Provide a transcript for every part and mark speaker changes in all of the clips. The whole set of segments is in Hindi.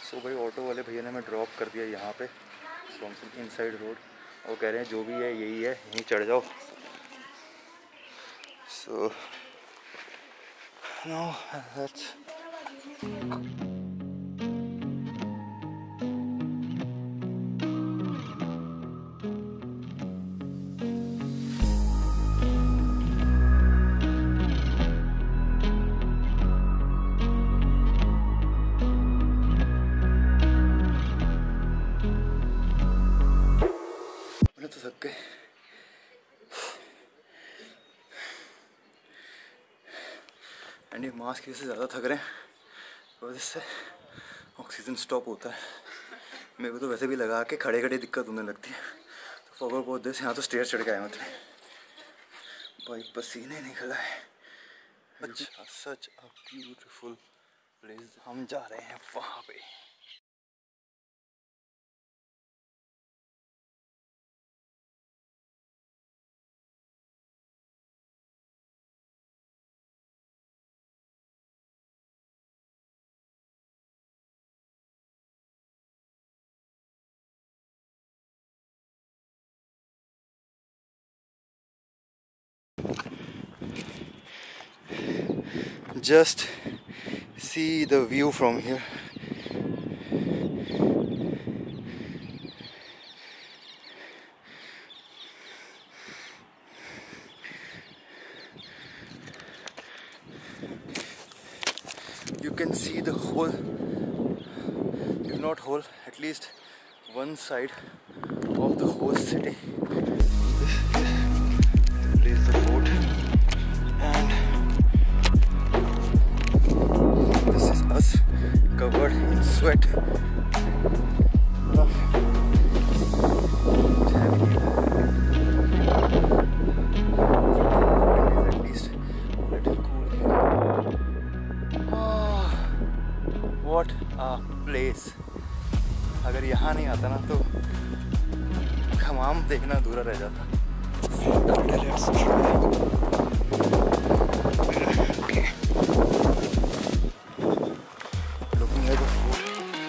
Speaker 1: सो भाई ऑटो वाले भैया ने हमें ड्रॉप कर दिया यहाँ पे सॉमसन इनसाइड रोड। और कह रहे हैं जो भी है यही है, यहीं चढ़ जाओ। सो नो दैट्स तो थक गए। एंड ये मास्क से ज़्यादा थक रहे हैं, और इससे ऑक्सीजन स्टॉप होता है। मेरे को तो वैसे भी लगा के खड़े खड़े दिक्कत होने लगती है, तो फॉरवर्ड बहुत देर से यहाँ तो स्टेयर चढ़ के आए मतलब भाई पसीने निकला है। अच्छा सच अ ब्यूटीफुल प्लेस, हम जा रहे हैं वहाँ पे। Just see the view from here. You can see the whole, if not whole, at least one side of the whole city. This is the boat, and this is us covered in sweat. At least a little cool here. Oh, what a place! अगर यहाँ नहीं आता ना तो खमाम देखना अधूरा रह जाता। Okay. Looking at the food.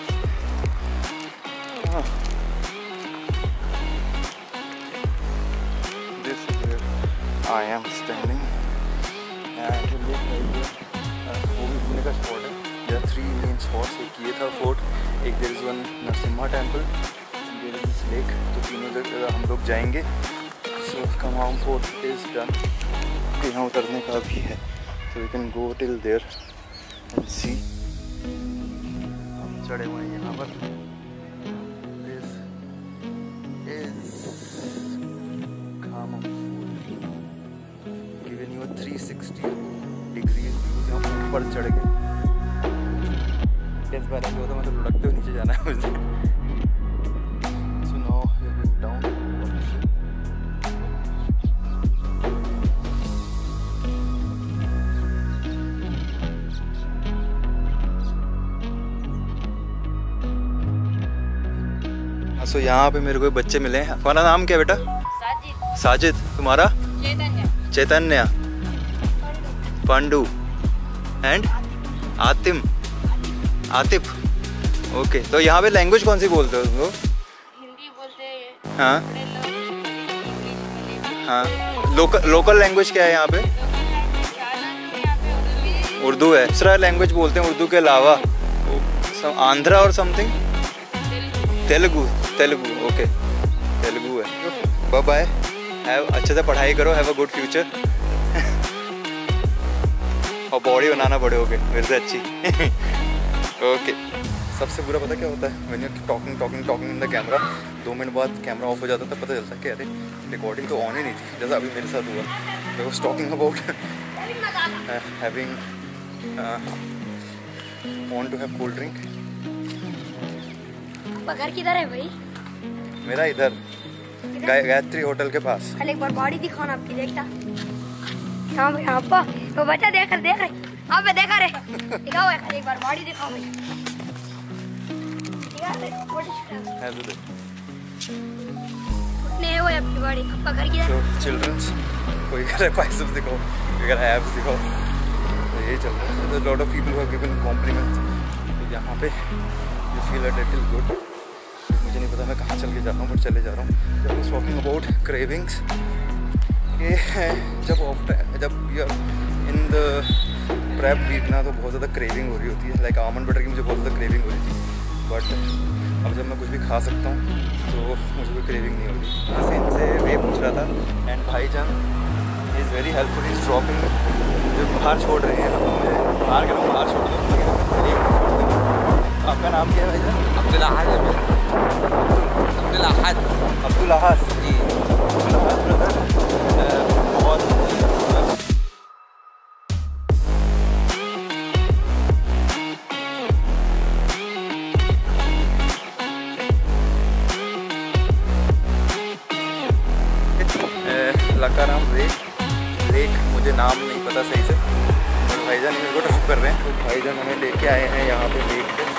Speaker 1: This is where I am standing. And look right there. वो भी घूमने का स्पॉट है। There are 3 main spots. एक ये था फोर्ट, एक there is one Narasimha temple, there is this lake. तो तीनों जगह हम लोग जाएंगे। So Khammam fort is done. यहाँ उतरने का भी है, so we can go till there and see. हम चढ़े हुए हैं यहाँ पर। This is Khammam fort, giving you a 360 degrees view। हम ऊपर चढ़ गए। टेस्ट बैलेंस होता मतलब लुढ़कते हुए नीचे जाना है मुझे। So now we are going down. सो यहाँ पे मेरे को बच्चे मिले हैं। तुम्हारा नाम क्या बेटा? साजिद। साजिद। तुम्हारा? चैतन्य। चैतन्य। पांडू। एंड आतिम। आतिफ। ओके, तो यहाँ पे लैंग्वेज कौन सी बोलते हो तुम लोग?
Speaker 2: हिंदी बोलते हैं।
Speaker 1: हाँ हाँ। लोकल लैंग्वेज क्या है यहाँ पे? उर्दू है। दूसरा लैंग्वेज बोलते हैं उर्दू के अलावा? आंध्रा और समथिंग? तेलुगु। तेलुगु, ओके, तेलुगु है। बाय बाय, अच्छे से पढ़ाई करो, हैव अ गुड फ्यूचर। और बॉडी बनाना बड़े हो गए मेरे से अच्छी। ओके। सबसे बुरा पता क्या होता है? When you talking in the camera, 2 minute बाद कैमरा ऑफ हो जाता है, तब पता चलता है कि अरे रिकॉर्डिंग तो ऑन ही नहीं थी। जैसा अभी मेरे साथ हुआ, I was talking about having want to have cold drink.
Speaker 2: घर किधर है भाई?
Speaker 1: मेरा इधर गायत्री होटल के पास।
Speaker 2: कल एक बार बॉडी दिखाओ ना आपकी, देखता। हाँ भाई, आपको तो बच्चा देख रहे आप पे देखा रे। दिखाओ एक बार बॉडी दिखाओ भाई। नहीं वो आपकी बॉडी, आपका घर किधर?
Speaker 1: So childrens, कोई कह रहा है biceps दिखाओ, कोई कह रहा है abs दिखाओ, तो ये चल रहा है। There's a lot of people who have given compliments। तो यहाँ पे फील अ लिटिल गुड। मुझे नहीं पता मैं कहाँ चल के जा रहा हूँ, बट चले जा रहा हूँ। जब आई टॉकिंग अबाउट क्रेविंग्स, ये जब you are in the prep week ना, तो बहुत ज़्यादा क्रेविंग हो रही होती है। लाइक आमंड बटर की मुझे बहुत ज़्यादा क्रेविंग हो रही थी, बट अब जब मैं कुछ भी खा सकता हूँ तो मुझे कोई क्रेविंग नहीं होगी। मैं से इनसे वे पूछ रहा था, एंड भाईजान is very helpful, is dropping. जो बाहर छोड़ रहे हैं, बाहर कह रहा हूँ, बाहर छोड़ दो। आपका नाम क्या है भाईजान?
Speaker 3: अब्दुल अहद
Speaker 1: जी। अब्दुल अहद ब्रदर बहुत लकाराम लेक, मुझे नाम नहीं पता सही से, और भाईजान मेरे को ड्रॉप कर रहे हैं। तो भाईजान हमें लेके आए हैं यहाँ पे लेक पे।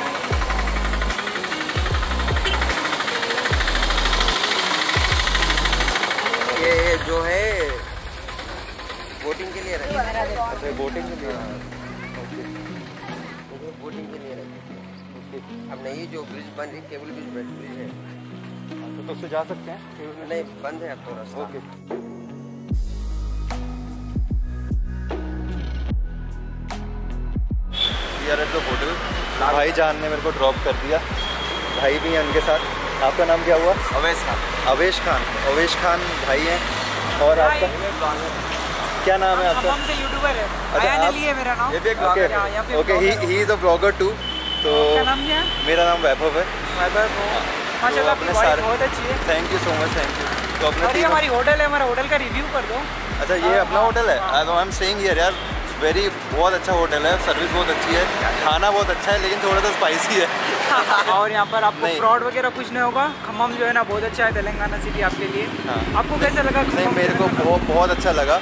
Speaker 3: ये जो है बोटिंग के लिए रखे।
Speaker 1: अच्छा, बोटिंग के लिए। ओके,
Speaker 3: बोटिंग के लिए रखे। अब नहीं, जो ब्रिज बन रही, केबल ब्रिज है,
Speaker 1: तो उससे जा सकते हैं?
Speaker 3: नहीं, बंद है अब तो रास्ता।
Speaker 1: ओके। यार एट द होटल, भाईजान ने मेरे को ड्रॉप कर दिया, भाई भी हैं उनके साथ। आपका नाम क्या हुआ?
Speaker 3: अवेश खान।
Speaker 1: अवेश खान भाई हैं। और आपका क्या नाम है आपका?
Speaker 4: से यूट्यूबर है।
Speaker 1: अच्छा,
Speaker 4: आयान अली है मेरा नाम।
Speaker 3: ये भी एक ब्लॉगर है।
Speaker 4: यहाँ पे
Speaker 1: okay, he is a blogger too. तो
Speaker 4: क्या नाम क्या है?
Speaker 1: मेरा नाम वैभव है।
Speaker 4: माशाल्लाह, आपकी बॉडी बहुत अच्छी है।
Speaker 1: Thank you so much, thank you. तो
Speaker 4: और ये
Speaker 1: अपने
Speaker 4: हमारी होटल है, हमारा होटल का रिव्यू कर दो।
Speaker 1: अच्छा, ये अपना होटल है? तो आई एम सेइंग हियर यार, बहुत अच्छा होटल है, सर्विस बहुत अच्छी है, खाना बहुत अच्छा है, लेकिन थोड़ा सा स्पाइसी है।
Speaker 4: और यहाँ पर आपको
Speaker 1: नहीं।
Speaker 4: फ्रॉड वगैरह कुछ नहीं होगा। खम्मम जो है ना बहुत अच्छा है, तेलंगाना सिटी आपके लिए।
Speaker 1: हाँ।
Speaker 4: आपको कैसा लगा?
Speaker 1: नहीं, मेरे को बहुत अच्छा लगा।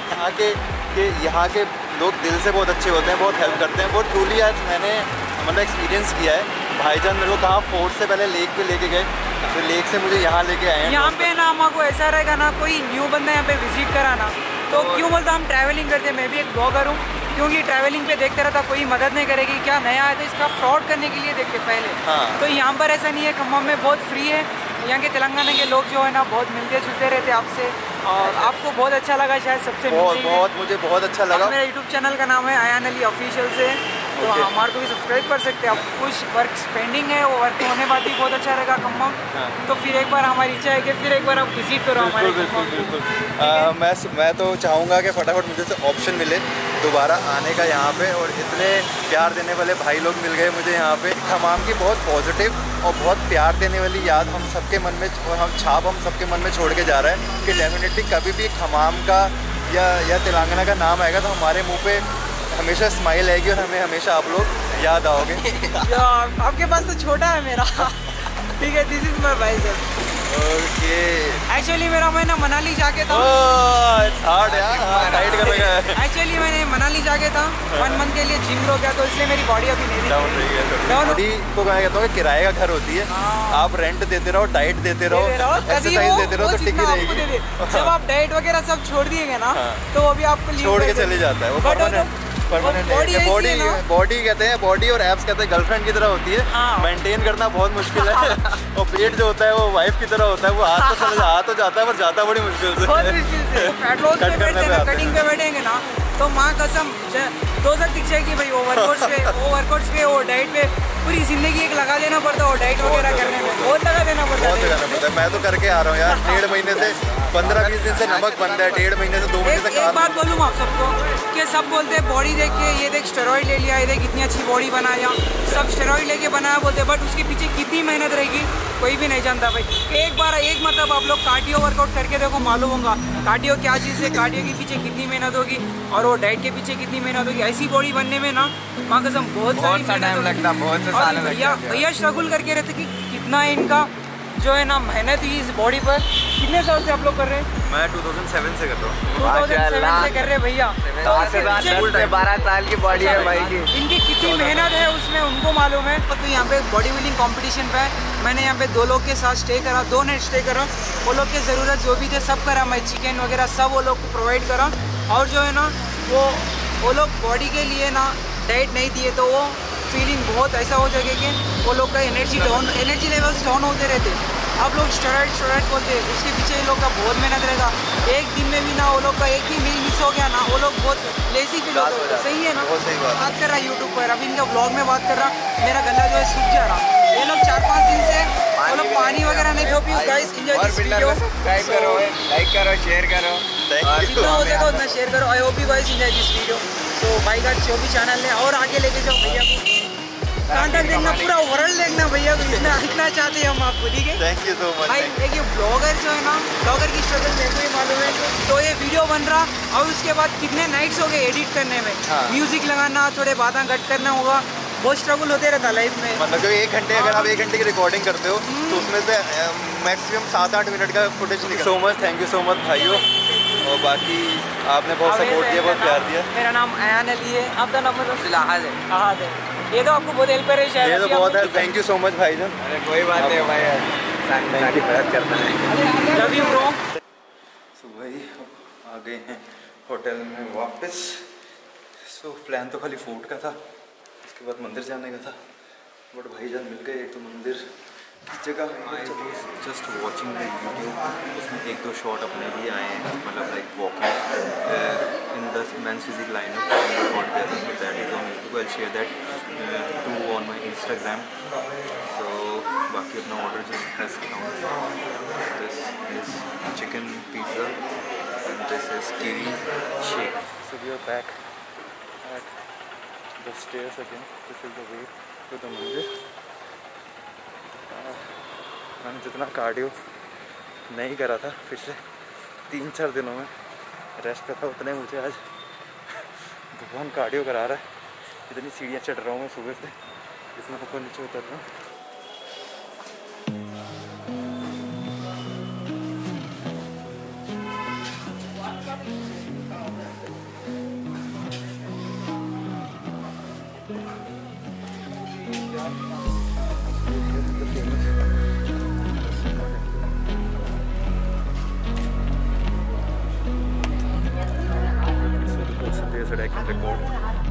Speaker 1: यहाँ के लोग दिल से बहुत अच्छे होते हैं, बहुत हेल्प करते हैं, बहुत ट्रूली आज मैंने मतलब एक्सपीरियंस किया है। भाईजान मेरे को कहाँ फोर्ट से पहले लेक पे लेके गए, फिर लेक से मुझे यहाँ लेके आए हैं।
Speaker 4: यहाँ पे ना हमको ऐसा रहेगा ना, कोई न्यू बंदा यहाँ पे विजिट कराना, तो क्यों बोलता हम ट्रैवलिंग करते हैं। मैं भी एक ब्लॉगर हूँ, क्योंकि ट्रैवलिंग पे देखते रहता, कोई मदद नहीं करेगी, क्या नया है तो इसका फ्रॉड करने के लिए देखते पहले।
Speaker 1: हाँ।
Speaker 4: तो यहाँ पर ऐसा नहीं है, खम्मम में बहुत फ्री है। यहाँ के तेलंगाना के लोग जो है ना बहुत मिलते जुलते रहते आपसे, और आपको बहुत अच्छा लगा शायद सबसे
Speaker 1: बहुत मुझे बहुत अच्छा लगा।
Speaker 4: मेरा यूट्यूब चैनल का नाम है आयान अली ऑफिशियल से, तो
Speaker 1: Okay.
Speaker 4: हमारे को भी सब्सक्राइब कर सकते हैं आप। कुछ वर्क पेंडिंग है, वो वर्क होने बाद भी बहुत अच्छा रहेगा खम्मम।
Speaker 1: हाँ।
Speaker 4: तो फिर एक बार हमारी इच्छा है कि फिर एक बार आप विजिट करो हमारे
Speaker 1: बिल्कुल
Speaker 4: खम्मम।
Speaker 1: बिल्कुल। मैं तो चाहूँगा कि फटाफट मुझे से ऑप्शन मिले दोबारा आने का यहाँ पे, और इतने प्यार देने वाले भाई लोग मिल गए मुझे यहाँ पे। खमाम की बहुत पॉजिटिव और बहुत प्यार देने वाली याद हम सबके मन में, और हम सबके मन में छोड़ के जा रहे हैं कि डेफिनेटली कभी भी खमाम का या तेलंगाना का नाम आएगा तो हमारे मुंह पे हमेशा स्माइल आएगी, और हमें हमेशा आप लोग याद आओगे।
Speaker 4: आपके पास तो छोटा है मेरा। ठीक है, दिस इज माय भाई सर।
Speaker 1: ओके।
Speaker 4: एक्चुअली मेरा मैं ना मनाली जाके था।
Speaker 1: हार्ड यार, टाइट करेगा।
Speaker 4: एक्चुअली मैंने मनाली जाके था 1 मंथ के लिए, जिम हो गया, तो इसलिए मेरी बॉडी अभी नहीं
Speaker 1: डाउन रही है। बॉडी को मैं कहता हूँ कि किराए का घर होती है। आप रेंट देते रहो, डाइट देते रहो, एक्सरसाइज देते रहो, तो टिकी रहेगी।
Speaker 4: जब आप डाइट वगैरह सब छोड़ दिएगा ना, तो अभी आपको
Speaker 1: छोड़ के चले जाता है वो परमानेंट। बॉडी कहते हैं, बॉडी और एब्स कहते हैं गर्लफ्रेंड की तरह होती है।
Speaker 4: हाँ।
Speaker 1: मेंटेन करना बहुत मुश्किल है। और पेट जो होता है वो वाइफ की तरह होता है, वो हाथ तो जाता है पर जाता बड़ी मुश्किल से।
Speaker 4: बहुत मुश्किल से। फैट लॉस पे बैठते हैं, कटिंग पे बैठेंगे ना, तो माँ कसम दो तक दिख जाएगी भाई। वो वर्कआउट्स पे वो डाइट पे पूरी जिंदगी एक लगा देना पड़ता है, वो डाइट वगैरह करने में बहुत लगा देना पड़ता है।
Speaker 1: मैं तो करके आ रहा हूँ यार, 1.5 महीने से, 15-20 दिन से नमक बंद है, 1.5 महीने से 2 महीने से।
Speaker 4: एक बात बोलूँ आप सबको कि सब बोलते हैं बॉडी देख के, ये देख स्टेरॉइड ले लिया, ये देख इतनी अच्छी बॉडी बनाया, सब स्टेरॉइड लेके बनाया बोलते हैं, बट उसके पीछे कितनी मेहनत रहेगी कोई भी नहीं जानता भाई। एक मतलब आप लोग कार्डियो वर्कआउट करके देखो, मालूम होगा कार्डियो क्या चीज़ है, कार्डियो के पीछे कितनी मेहनत होगी, और वो डाइट के पीछे कितनी मेहनत होगी। ऐसी बॉडी बनने में ना माँ कसम बहुत सारी
Speaker 3: टाइम लगता है, बहुत से साल लगता है।
Speaker 4: भैया स्ट्रगल करके रहते कि कितना इनका जो है ना मेहनत हुई इस बॉडी पर। कितने साल से आप लोग कर रहे हैं?
Speaker 1: मैं 2007 से कर रहा हूँ।
Speaker 4: 2007 से कर रहे हैं भैया।
Speaker 3: 12 साल की बॉडी है भाई की।
Speaker 4: इनकी कितनी मेहनत है उसमें उनको मालूम है। तो यहाँ पे बॉडी बिल्डिंग कॉम्पिटिशन पे मैंने यहाँ पे 2 लोग के साथ स्टे करा, 2 नाइट स्टे करा। वो लोग की ज़रूरत जो भी थे सब करा, मैं चिकन वगैरह सब वो लोग को प्रोवाइड करा। और जो है ना वो लोग बॉडी के लिए ना डाइट नहीं दिए, तो वो फीलिंग बहुत ऐसा हो जाएगा कि वो लोग का एनर्जी लेवल्स डाउन होते रहते। आप लोग स्टेरॉइड बोलते हैं, उसके पीछे ये लोग का बहुत मेहनत रहेगा। एक दिन में भी ना वो लोग का एक भी मील मिस हो गया ना, वो लोग बहुत लेजी फील होते हैं। सही है ना? बात कर रहा है यूट्यूब पर, अभी इनका ब्लॉग में बात कर रहा, मेरा गला जो है सूख जा रहा। ये लोग 4-5 दिन से वो लोग पानी वगैरह नहीं पी। Guys enjoy this video,
Speaker 3: subscribe करो, लाइक करो, शेयर करो,
Speaker 4: जितना हो सके उतना शेयर करो। I hope you guys enjoy this video. तो भाई का जो भी चैनल है और आगे लेके जाओ भैया को, कांटेक्ट देखना, पूरा वर्ल्ड देखना भैया को, इतना चाहते हैं हम आपको। ठीक है,
Speaker 1: थैंक यू सो मच।
Speaker 4: भाई देखिए ब्लॉगर जो है ना, ब्लॉगर की स्ट्रगल मेरे को ही मालूम है। तो ये वीडियो बन रहा और उसके बाद कितने नाइट्स हो गए एडिट करने में, म्यूजिक लगाना, थोड़े बातें कट करना होगा, बहुत स्ट्रगल होते रहता लाइफ में।
Speaker 1: मतलब कि 1 घंटे अगर आप 1 घंटे की रिकॉर्डिंग करते हो तो उसमें से मैक्सिमम 7-8 मिनट का फुटेज निकलता है। So much, thank you so much भाइयों। और बाकी आपने बहुत सपोर्ट दिया, बहुत प्यार दिया।
Speaker 4: मेरा नाम अयान अली है, आपका नाम मतलब
Speaker 3: अहाद है।
Speaker 4: अहाद है। ये तो आपको बहुत हेल्प करे शायद।
Speaker 1: ये तो बहुत है, थैंक यू सो मच भाईजान।
Speaker 3: अरे कोई बात नहीं भाई, सारी मदद करना है।
Speaker 4: Love you bro.
Speaker 1: सुबह ही आ गए हैं होटल में वापस। सो प्लान तो खाली फूड का था, उसके बाद मंदिर जाने का था, बट भाईजान मिल गए। एक तो मंदिर इस जगह जस्ट वॉचिंग द वीडियो, उसमें 1-2 शॉट अपने लिए आए हैं, मतलब like walking in the men's physique lineup record किया था। That is on YouTube, I share that too on my Instagram. So बाकी अपना order just press down. This is chicken pizza and this is kiwi shake. So we are back at the stairs again. This is the way to the mandir. मैंने जितना कार्डियो नहीं करा था पिछले 3-4 दिनों में रेस्ट का था, उतने मुझे आज भगवान कार्डियो करा रहा है। इतनी सीढ़ियाँ चढ़ रहा हूँ मैं सुबह से, जितना ऊपर नीचे उतर रहा हूँ। So that I can record.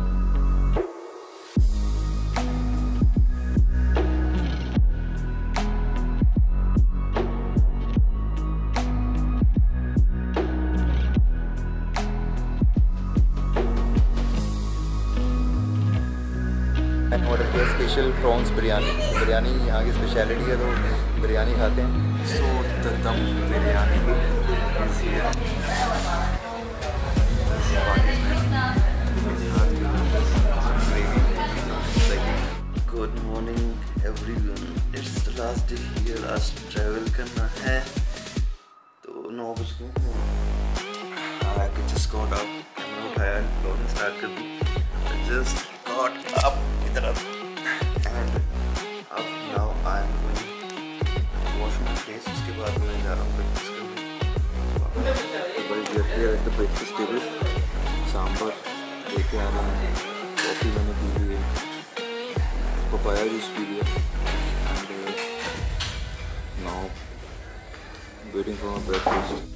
Speaker 1: मैंने ऑर्डर किया स्पेशल प्रॉन्स बिरयानी। बिरयानी यहाँ की स्पेशलिटी है, तो बिरयानी खाते हैं। So the dum biryani is here. Good morning everyone, it's the last day here. Last travel करना है तो 9 बज गए। I just got up, camera उठाया, ब्लॉगिंग स्टार्ट कर दी। जस्ट गॉट अप इधर एंड अब now I am going wash my face. उसके बाद मैं जा रहा हूँ ब्रेकफास्ट करने। ब्रेकफास्ट टेबल सांभर लेके आना है, कॉफ़ी मैंने पी ली है, पपाया जूस पी लिया, and now waiting for my breakfast.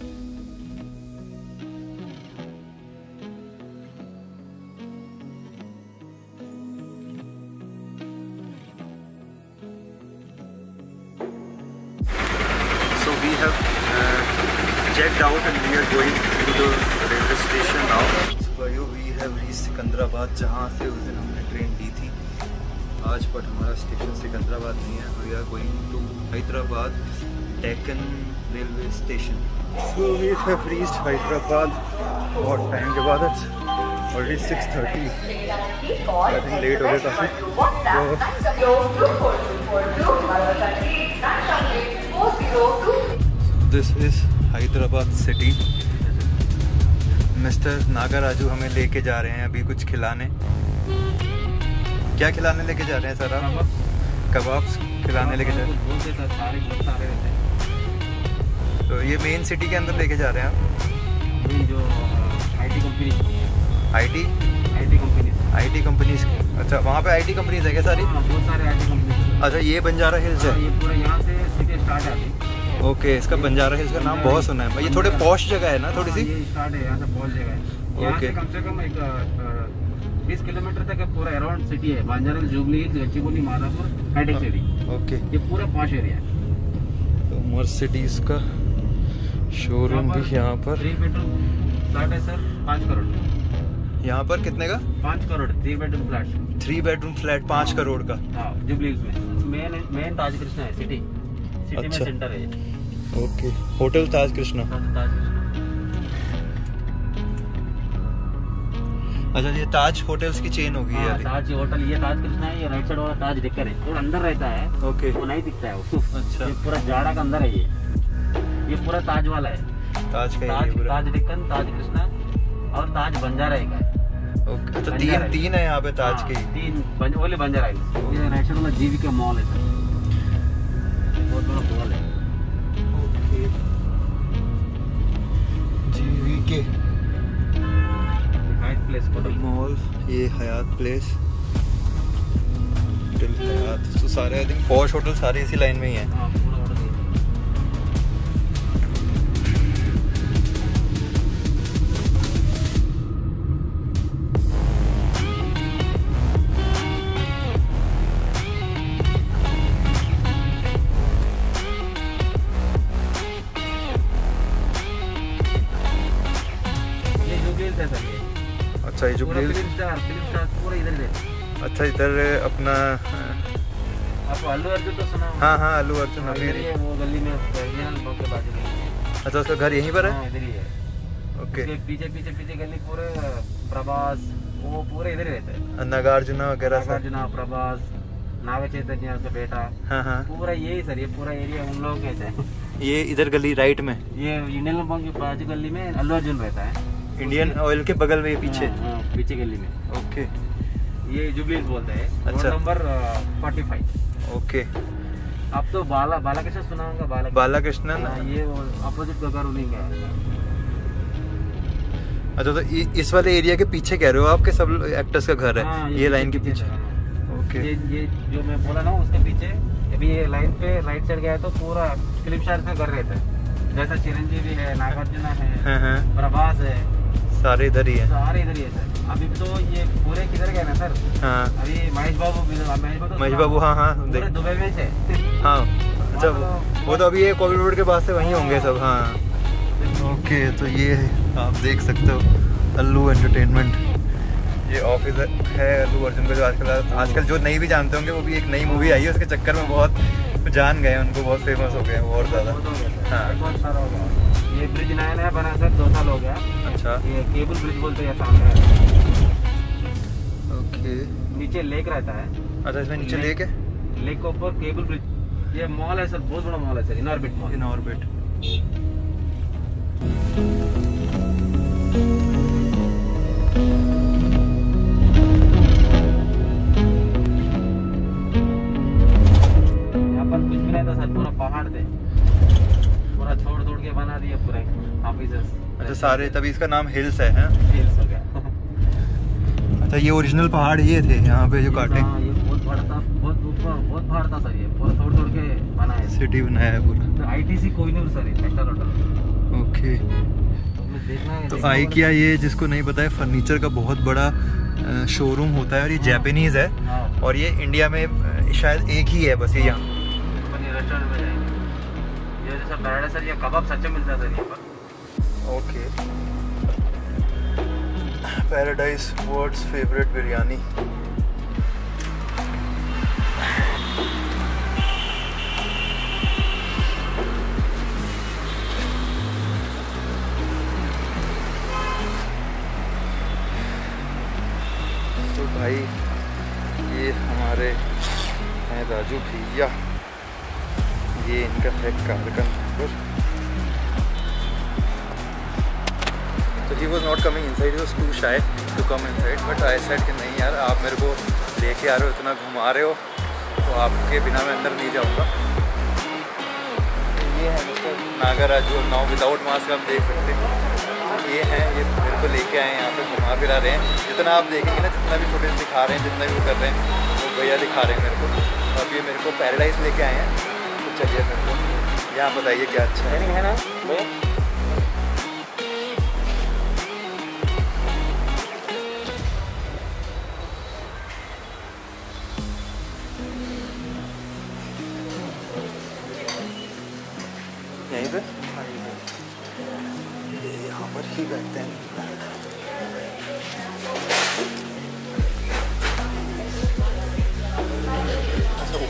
Speaker 1: So we have checked out and we are going to the railway station now. So we have reached Secunderabad, जहाँ से उस दिन हमने ट्रेन ली थी आज, बट हमारा स्टेशन सिकंदराबाद नहीं है। We are going to Hyderabad Deccan railway station. So we have reached Hyderabad. बहुत टाइम के बाद, ऑलरेडी 6:30। आई थिंक लेट हो गए काफ़ी। This is Hyderabad city. Mister Nagaraju हमें लेके जा रहे हैं अभी कुछ खिलाने। क्या खिलाने लेके जा रहे हैं सर आप? कबाब खिलाने लेके जा रहे हैं। तो ये मेन सिटी के अंदर लेके जा रहे हैं आप?
Speaker 3: जो आईटी
Speaker 1: कंपनीज। अच्छा, वहाँ पे आईटी कंपनीज है क्या सारी?
Speaker 3: बहुत सारे आईटी कंपनीज।
Speaker 1: अच्छा, ये बंजारा हिल्स है?
Speaker 3: ये पूरा यहाँ से सिटी स्टार्ट है।
Speaker 1: ओके, इसका बंजारा हिल्स का नाम बहुत सुना है। ये थोड़े पॉश जगह है ना, थोड़ी सी?
Speaker 3: ये स्टार्ट है यहाँ से, बहुत जगह है।
Speaker 1: ओके।
Speaker 3: कम से कम एक
Speaker 5: 20 किलोमीटर तक पूरा अराउंड सिटी है, Banjara Jubilee, Gachibowli, Madhapur, hitech city.
Speaker 1: Okay,
Speaker 5: ये पूरा पॉश एरिया है।
Speaker 1: तो मर्सिडीज का शोरूम भी यहाँ पर।
Speaker 5: 3 बेडरूम फ्लैट है सर, 5 करोड़।
Speaker 1: यहाँ पर कितने का?
Speaker 5: 5 crore 3 bedroom flat.
Speaker 1: 3 bedroom flat 5 crore का।
Speaker 5: हाँ, जुबली हिल्स में मेन ताज कृष्णा है, सिटी में
Speaker 1: अच्छा।
Speaker 5: सेंटर है ये।
Speaker 1: Okay, hotel Taj Krishna.
Speaker 5: ताज कृष्णा।
Speaker 1: अच्छा, ये ताज होटल्स की चेन होगी ये वाली।
Speaker 5: ताज होटल, ये ताज कृष्णा है, ये राइट साइड वाला ताज डेक्कन है, थोड़ा अंदर रहता है।
Speaker 1: ओके,
Speaker 5: वो नहीं दिखता है वो।
Speaker 1: अच्छा।
Speaker 5: ये पूरा जाड़ा का अंदर है ये पूरा ताज वाला है।
Speaker 1: ताज का
Speaker 5: ताज
Speaker 1: एरिया पूरा।
Speaker 5: ताज डेक्कन, ताज कृष्णा और ताज बंजारा एक है।
Speaker 1: ओके, तो
Speaker 5: बंजारा
Speaker 1: तीन है यहाँ पे ताज
Speaker 5: हाँ,
Speaker 1: के।
Speaker 5: 3 ओनली बंजारा हिल्स। ये राइट साइड वाला जीवी का मॉल है सर, बहुत बड़ा मॉल है।
Speaker 1: Okay, GVK
Speaker 5: height place hotel.
Speaker 1: Mall, ये हयात प्लेस, होटल हयात। तो सारे आई थिंक पॉश होटल सारे इसी लाइन में ही हैं।
Speaker 5: हाँ, पूरा होटल है।
Speaker 1: अच्छा, ये जो
Speaker 5: पूरा
Speaker 1: प्लेस।
Speaker 5: फिल्म स्टार पूरा इधर है।
Speaker 1: अच्छा, इधर अपना।
Speaker 5: आपको अल्लू अर्जुन तो सुना होगा?
Speaker 1: हाँ हाँ, अल्लू अर्जुन
Speaker 5: हाँ,
Speaker 1: अभी।
Speaker 5: इधर ही है, वो गली में रीजनल बैंक के बाजू में।
Speaker 1: अच्छा, उसका घर यहीं पर है।
Speaker 5: हाँ, इधर ही है।
Speaker 1: ओके,
Speaker 5: उसके पीछे गली पूरे प्रभास, वो पूरे इधर ही रहते हैं।
Speaker 1: नागार्जुना वगैरह सब।
Speaker 5: नागार्जुना, प्रभास, नाग चैतन्य उसका बेटा,
Speaker 1: हाँ हाँ,
Speaker 5: पूरा यही सर, ये पूरा एरिया उन लोगों के है।
Speaker 1: ये इधर गली राइट में
Speaker 5: ये इंडियन बैंक के बाजू गली में अल्लू अर्जुन रहता है।
Speaker 1: इंडियन ऑयल के बगल में ये पीछे।
Speaker 5: हाँ, पीछे गली में।
Speaker 1: ओके,
Speaker 5: ये जुबली हिल्स बोलते हैं।
Speaker 1: अच्छा।
Speaker 5: Road number 45।
Speaker 1: ओके।
Speaker 5: आप तो बालाकृष्ण सुना होगा?
Speaker 1: बालाकृष्णन।
Speaker 5: हाँ, ये अपोजिट गगारुनी का है।
Speaker 1: अच्छा, तो इस वाले एरिया के पीछे कह रहे हो आपके सब एक्टर्स का घर है?
Speaker 5: हाँ,
Speaker 1: ये लाइन के पीछे।
Speaker 5: है।
Speaker 1: ओके,
Speaker 5: ये जो मैं बोला ना उसके पीछे, अभी ये लाइन पे राइट साइड गया तो पूरा फिल्म स्टार में घर रहता है, जैसा चिरंजीवी है, नागार्जुना है,
Speaker 1: हाँ हाँ,
Speaker 5: प्रभास है,
Speaker 1: सारे इधर ही है।
Speaker 5: सारे इधर ही है सर। अभी तो ये पूरे किधर गए ना सर?
Speaker 1: हाँ,
Speaker 5: अभी महेश बाबू
Speaker 1: महेश बाबू। हाँ हाँ,
Speaker 5: पूरे
Speaker 1: देख।
Speaker 5: दुबई में से।
Speaker 1: हाँ, अच्छा, वो तो अभी ये कोविड रोड के बाद से वहीं होंगे सब। हाँ, ओके, तो ये आप देख सकते हो अल्लू एंटरटेनमेंट। ये ऑफिस है अल्लू अर्जुन का, जो आजकल जो नहीं भी जानते होंगे, वो भी एक नई मूवी आई है उसके चक्कर में बहुत जान गए, उनको बहुत फेमस हो गए हैं और ज़्यादा। हाँ,
Speaker 5: बहुत सारा हो गया। ये ब्रिज नया बना सर, 2 साल हो गया।
Speaker 1: अच्छा,
Speaker 5: ये केबल ब्रिज बोलते हैं सामने।
Speaker 1: ओके।
Speaker 5: नीचे लेक रहता है।
Speaker 1: अच्छा, इसमें नीचे लेक है।
Speaker 5: लेक के ऊपर केबल ब्रिज। ये मॉल है सर, बहुत बड़ा मॉल है सर, इनऑर्बिट मॉल।
Speaker 1: इनऑर्बिट।
Speaker 5: यहाँ पर कुछ भी नहीं था सर, पूरा पहाड़ थे, पूरा छोड़ के बना दिया पूरा ऑफिसेस।
Speaker 1: अच्छा, सारे तभी इसका नाम हिल्स है, हैं?
Speaker 5: हिल्स हो गया।
Speaker 1: अच्छा, ये ओरिजिनल पहाड़ ये थे यहाँ पे जो काटे।
Speaker 5: हाँ, ये बहुत बड़ा था, बहुत ऊपर, बहुत पहाड़ था सर, ये पूरा तोड़ के बना है।
Speaker 1: सिटी बनाया है पूरा।
Speaker 5: तो ITC कोहिनूर सर, ये नेशनल होटल।
Speaker 1: ओके,
Speaker 5: देखना है।
Speaker 1: तो IKEA ये जिसको नहीं पता है, फर्नीचर का बहुत बड़ा शोरूम होता है और ये जापानीज है।
Speaker 5: हाँ,
Speaker 1: और ये इंडिया में शायद एक ही है बस, ये यहाँ।
Speaker 5: अपन ये रेस्टोरेंट में जाएंगे। ये जैसा पैराडाइज सर, ये कबाब सच्चे मिलता है सर यहाँ पर।
Speaker 1: Okay, Paradise world's favourite biryani. तो भाई ये हमारे हैं राजू भैया, ये इनका है कारकन नंबर। तो he was not coming inside, he was too shy to come inside, but I said कि नहीं यार, आप मेरे को लेके आ रहे हो, इतना घुमा रहे हो, तो आपके बिना मैं अंदर नहीं जाऊँगा। ये है मिस्टर नागाराजू, और नाउ विदाउट मास्क आप देख सकते हैं। ये हैं, ये मेरे को लेके आए हैं यहाँ पे, घुमा फिरा रहे हैं। जितना आप देखेंगे ना, जितना भी फुटेज दिखा रहे हैं, जितना भी वो कर रहे हैं, वो भैया दिखा रहे हैं मेरे को। अब ये मेरे को पैराडाइज लेके आए हैं, तो चलिए मेरे को यहाँ बताइए क्या अच्छा है
Speaker 5: ना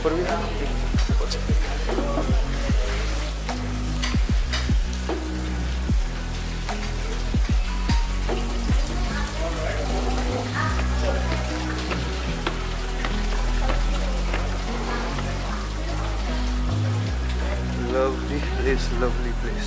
Speaker 1: ऊपर भी है। Lovely place, lovely place.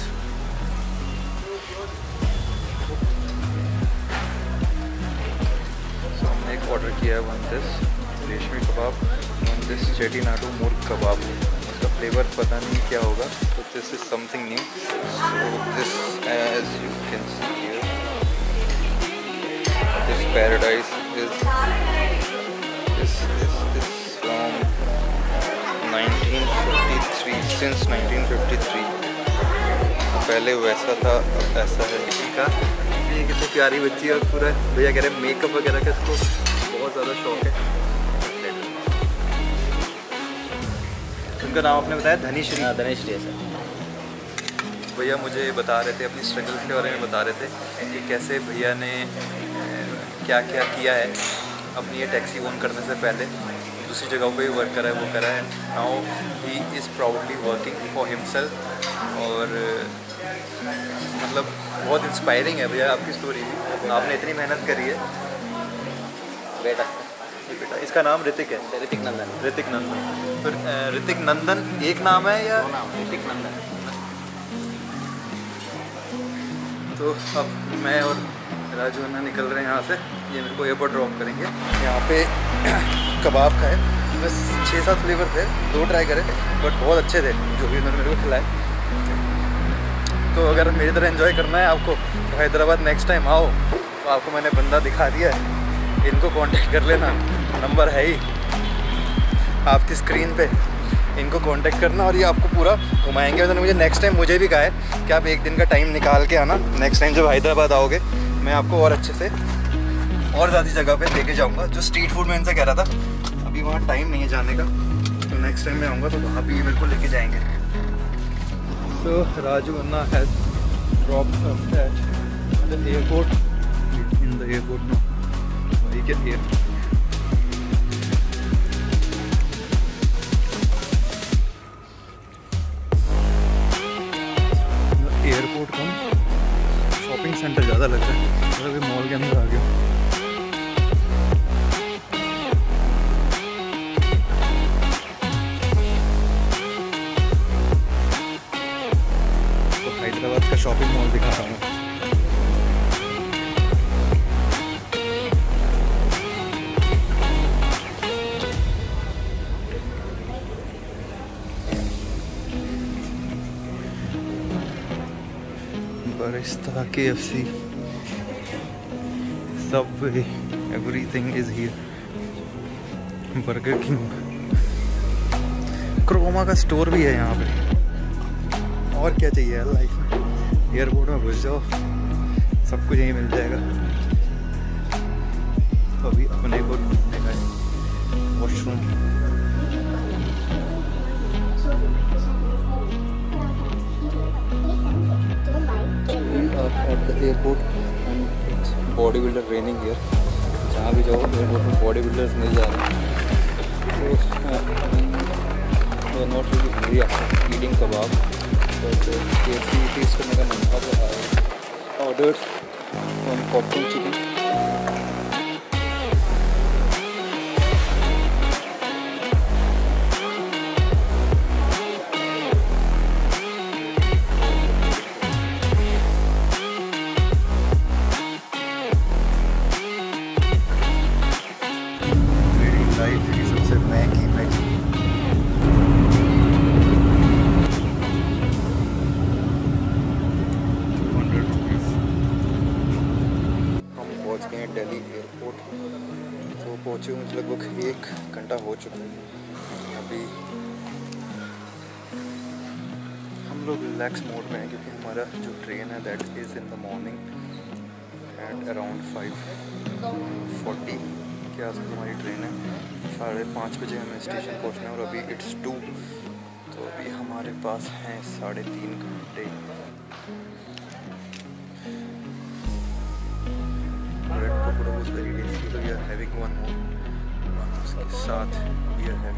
Speaker 1: So हमने एक ऑर्डर किया है वन दिस रेशमी कबाब, वन दिस चेटीनाडू मुर्ग कबाब। इसका फ्लेवर पता नहीं क्या होगा, तो this is something new. So this as you can see here, this Paradise is from 1953, since 1953। पहले वैसा था, अब ऐसा है। किसी का ये कितनी प्यारी बच्ची है, और पूरा भैया कह रहे हैं मेकअप वगैरह का इसको बहुत ज़्यादा शौक है। उनका नाम आपने बताया धनीश्री?
Speaker 5: हाँ धनेश्री है सर।
Speaker 1: भैया मुझे बता रहे थे, अपनी स्ट्रगल्स के बारे में बता रहे थे कि कैसे भैया ने क्या क्या किया है अपनी ये टैक्सी ओन करने से पहले। दूसरी जगहों पे वर्क करा है, वो करा है। Now he is proudly working for himself. और मतलब बहुत इंस्पायरिंग है भैया आपकी स्टोरी भी। आपने इतनी मेहनत करी है।
Speaker 5: बेटा
Speaker 1: बेटा इसका नाम ऋतिक है?
Speaker 5: ऋतिक नंदन।
Speaker 1: ऋतिक नंदन। तो ऋतिक नंदन एक नाम है या?
Speaker 5: दो नाम, ऋतिक नंदन।
Speaker 1: तो अब मैं और राजू अन्ना निकल रहे हैं यहाँ से। ये मेरे को एयरपोर्ट ड्रॉप करेंगे। यहाँ पे कबाब खाए, बस 6-7 फ्लेवर थे, 2 ट्राई करे, बट बहुत अच्छे थे जो भी उन्होंने मेरे को खिलाए। तो अगर मेरी तरह एंजॉय करना है आपको तो हैदराबाद नेक्स्ट टाइम आओ, तो आपको मैंने बंदा दिखा दिया है, इनको कांटेक्ट कर लेना, नंबर है ही आपकी स्क्रीन पे। इनको कांटेक्ट करना और ये आपको पूरा घुमाएंगे। उन्होंने मुझे नेक्स्ट टाइम मुझे भी कहा है कि आप एक दिन का टाइम निकाल के आना, नेक्स्ट टाइम जब हैदराबाद आओगे मैं आपको और अच्छे से और ज़्यादा जगह पे लेके जाऊंगा। जो स्ट्रीट फूड में इनसे कह रहा था, अभी वहाँ टाइम नहीं है जाने का, तो नेक्स्ट टाइम मैं आऊँगा तो वहाँ भी मेरे को लेके जाएंगे। So Raju anna has dropped us at the airport, in the airport now. We can here airport cum shopping centre ज़्यादा लग रहा है, अभी मॉल के अंदर आ गया। तो हैदराबाद का शॉपिंग मॉल दिखा रहा हूँ। Barista, KFC, Subway, everything is here. Burger King, Croma का स्टोर भी है यहाँ पे। और क्या चाहिए यार लाइफ में? एयरपोर्ट में घुस जाओ, सब कुछ यहीं मिल जाएगा। तो अभी अपने को ढूंढने का है washroom. At the airport and it's bodybuilder raining here. जहाँ भी जाओ एयरपोर्ट में बॉडी बिल्डर्स मिल जा रहे हैं। तो not really hungry after eating kebab, but KFC test करने का मन था तो I ordered one popcorn chicken. Delhi airport तो पहुँचे हुए मुझे लगभग 1 घंटा हो चुका है। अभी हम लोग रिलैक्स मोड में हैं क्योंकि हमारा जो ट्रेन है that is in the morning at around 5:40 के आसपास हमारी ट्रेन है। 5:30 बजे हमें स्टेशन पहुँचना है और अभी इट्स 2, तो अभी हमारे पास हैं 3.5 घंटे। Bread pakora was very tasty, so we are having one more. उसके साथ ये है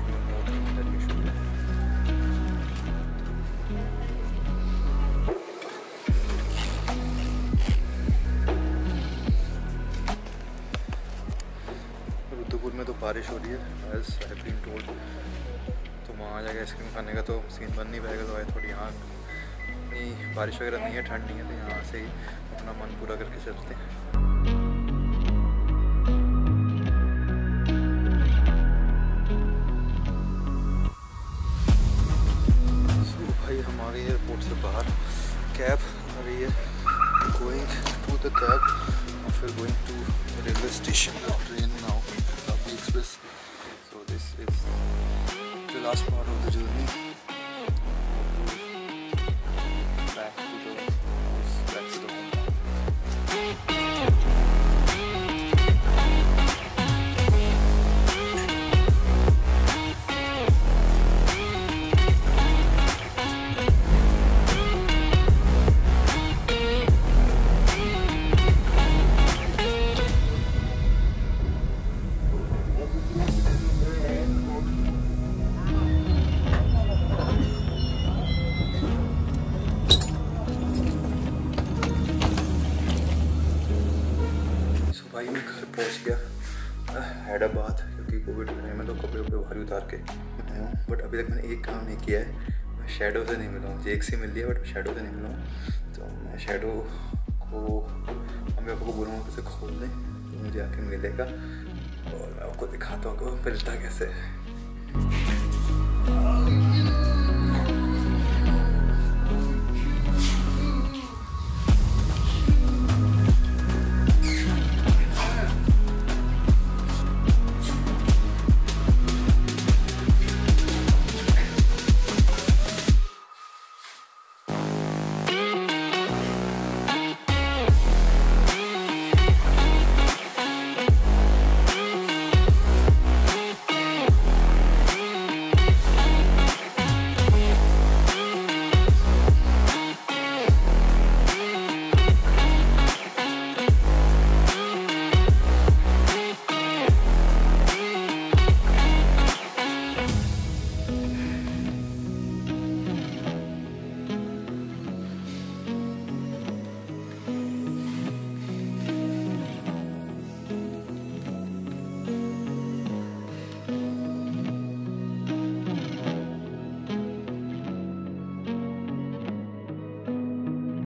Speaker 1: रुद्रपुर में तो बारिश हो रही है as I have been told, तो वहाँ आ जाएगा आइसक्रीम खाने का तो सीन बन नहीं पाएगा। तो आए थोड़ी यहाँ इतनी बारिश वगैरह नहीं है, ठंड नहीं है, तो यहाँ से ही अपना मन पूरा करके चलते हैं। भाई हमारे एयरपोर्ट से बाहर कैब आ रही है, गोइंग टू द कैब और फिर going to railway station, train now Shatabdi express. So this is the last part of the journey back to the home. भाई मैं घर पहुंच गया हैदराबाद, क्योंकि कोविड के टाइम में तो कपड़े वपड़े भारी उतार के आया हूँ। बट अभी तक मैंने एक काम नहीं किया है, मैं शैडो से नहीं मिला हूँ। जेक से मिल लिया बट शैडो से नहीं मिला हूँ। तो मैं शैडो को मम्मी पापा को बोलूँगा कैसे खोल दें, तो मुझे आके मिलेगा और मैं आपको दिखाता हूँ कि वो मिलता कैसे है।